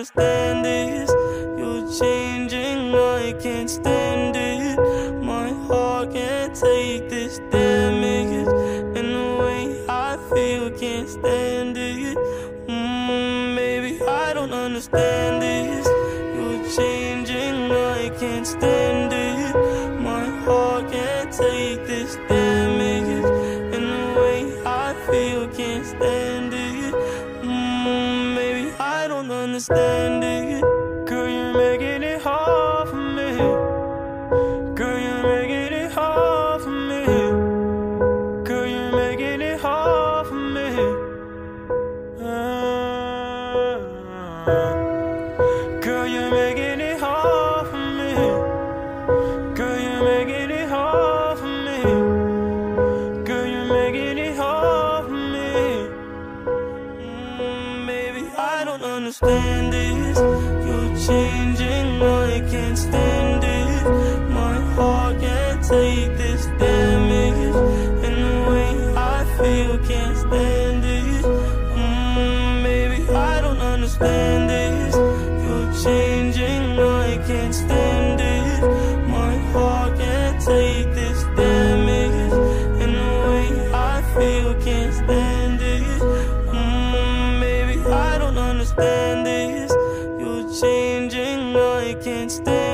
understand this. You're changing, I can't stand it. My heart can't take this damage, and the way I feel can't stand it. Maybe I don't understand this. You're changing, I can't stand it. My heart can't take this damage, and the way I feel can't stand it. Maybe I don't understand it. Girl, you're making it hard for me. Girl, you're making it hard for me. Girl, you're making it hard for me. Girl, you're making it hard for me. Girl, you're making it hard for me. Girl, you're making it hard for me. Maybe I don't understand this. You're changing, I can't stand it. My heart can't take this damage, and the way I feel can't stand it. Maybe I don't understand this. You're changing, I can't stand it. My heart can't take this damage, and the way I feel can't stand it. Maybe I don't understand this. You're changing, I can't stand it.